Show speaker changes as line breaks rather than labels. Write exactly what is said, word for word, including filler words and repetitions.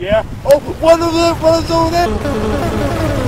Yeah. Oh, one of them, one of them over there.